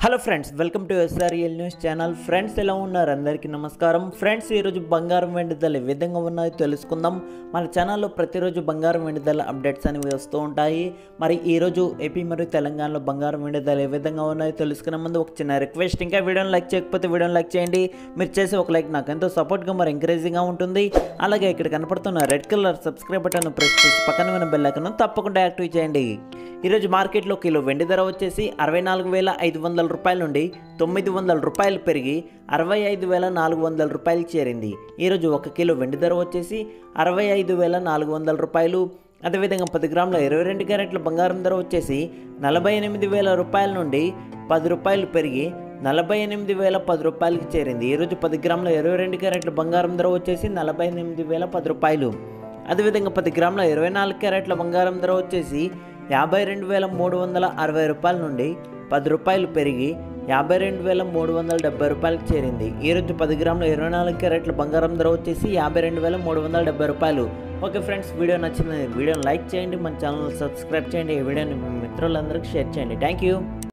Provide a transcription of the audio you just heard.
Hello friends, welcome to SRL news channel. Friends, ఎలా ఉన్నారు? అందరికీ నమస్కారం. ఫ్రెండ్స్, ఈరోజు బంగారం వెండి ధరలు ఏ విధంగా ఉన్నాయో తెలుసుకుందాం. మన ఛానల్లో ప్రతిరోజు బంగారం వెండి ధరల అప్డేట్స్ అనేవి వస్తూ ఉంటాయి. మరి ఈరోజు ఏపీ మరియు తెలంగాణలో బంగారం వెండి ధరలు ఏ విధంగా ఉన్నాయో తెలుసుకునే ముందు ఒక చిన్న రిక్వెస్ట్, ఇంకా వీడియోని లైక్ చేయకపోతే వీడియోని లైక్ చేయండి. మీరు చేసే ఒక లైక్ నాకు ఎంతో సపోర్ట్గా మరి ఎంకరేజింగ్గా ఉంటుంది. అలాగే ఇక్కడ కనపడుతున్న red colour subscribe button press చేసి పక్కన ఉన్న బెల్ ఐకాన్ తప్పకుండా యాక్టివ్ చేయండి. ఈరోజు మార్కెట్లో కిలో వెండి ధర వచ్చేసి 64,500 రూపాయల నుండి 900 రూపాయలు పెరిగి 65,400 రూపాయలు చేరింది. ఈరోజు 1 కిలో వెండి ధర వచ్చేసి 65,400 రూపాయలు. అదేవిధంగా 10 గ్రాముల 22 క్యారెట్ల బంగారం ధర వచ్చేసి 48,000 రూపాయల నుండి 10 రూపాయలు పెరిగి 48,010 రూపాయలకి చేరింది. ఈరోజు 10 గ్రాముల 22 క్యారెట్ల బంగారం ధర వచ్చేసి 48,010 రూపాయలు. అదేవిధంగా 10 గ్రాముల 24 క్యారెట్ల బంగారం ధర వచ్చేసి 52,360 రూపాయల నుండి 10 రూపాయలు పెరిగి 52,370 రూపాయలకు చేరింది. ఈరోజు 10 గ్రాముల 24 క్యారెట్ల బంగారం ధర వచ్చేసి 52,370 రూపాయలు. ఓకే ఫ్రెండ్స్, వీడియో నచ్చింది వీడియోని లైక్ చేయండి, మన ఛానల్ సబ్స్క్రైబ్ చేయండి, ఈ వీడియోని మీ మిత్రులందరికీ షేర్ చేయండి. Thank you.